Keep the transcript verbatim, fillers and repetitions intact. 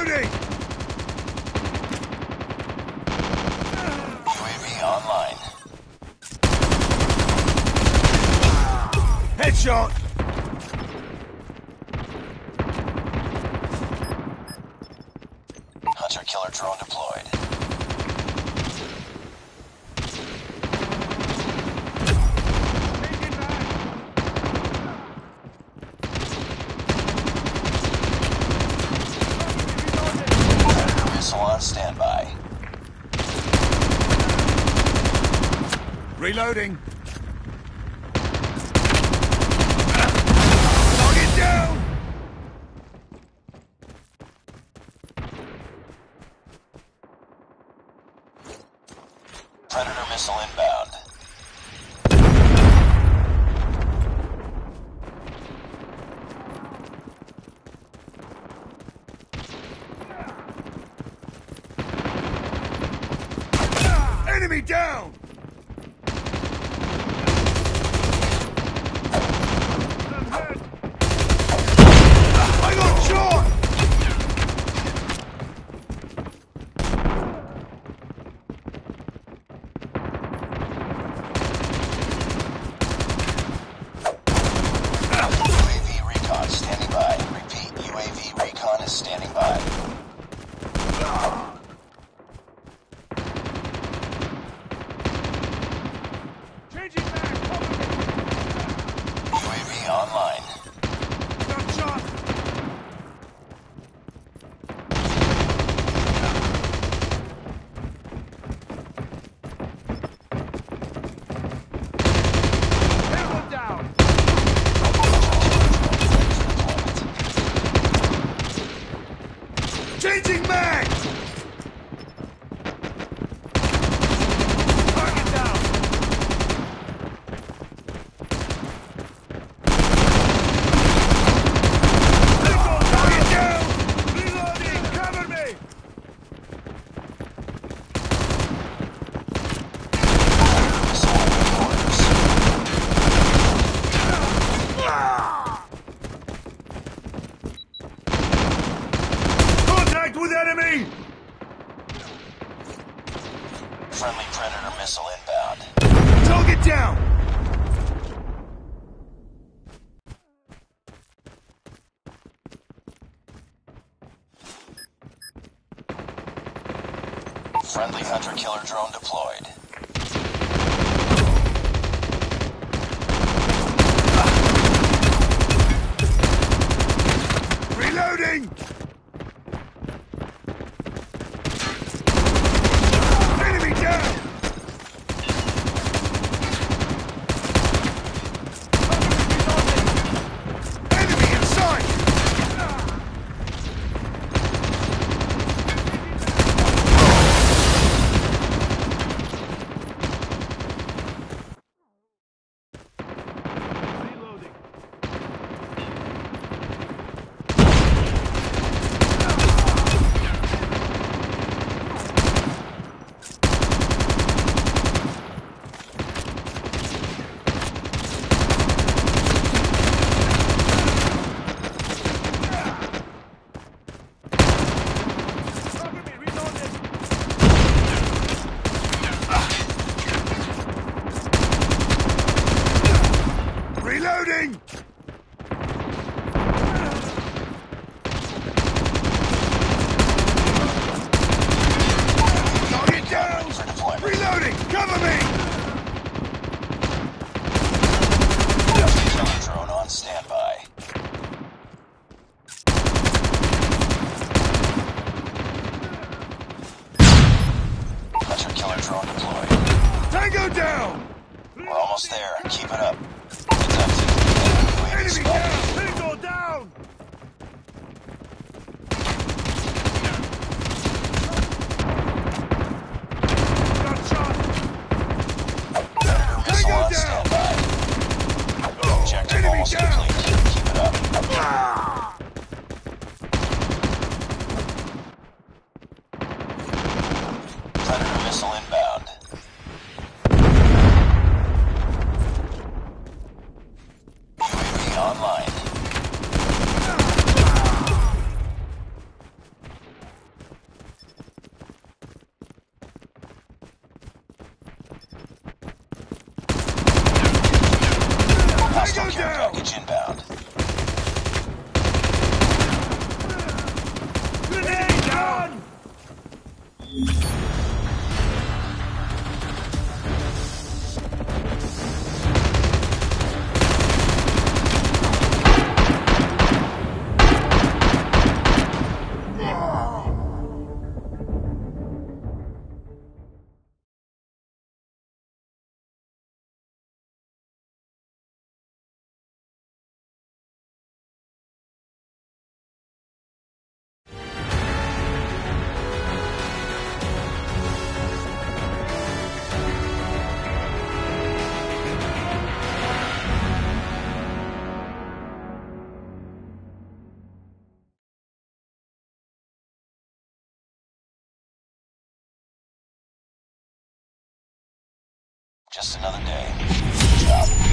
Reloading! U A V online. Headshot! Hunter-killer drone deployed. Predator missile on standby. Reloading! Target down! Predator missile inbound. Enemy down! I got shot! U A V recon standing by. Repeat, U A V recon is standing by. Changing back! U A V online. Got shot! Everyone down! Changing mag! Target down! Target down! Reloading! Cover me! Missile at headquarters. Contact with enemy! Friendly Predator missile inbound. Target down! Friendly hunter-killer drone deployed. Reloading! Enemy down! Enemy in sight! Reloading. Cover me, reloading. Reloading! Target down! For deployment. Reloading! Cover me! Hunter-killer drone on standby. Hunter-killer drone deployed. Tango down! We're almost there. Keep it up. It's empty. U A V Enemy spotted. down! Tango down! Got shot! Predator missile Tango on down! standby. Objective Enemy almost down! complete. Keep it up. Ah! Predator missile inbound. U A V online. Hostile Tango care down! package inbound. Grenade down! Just another day. Good job.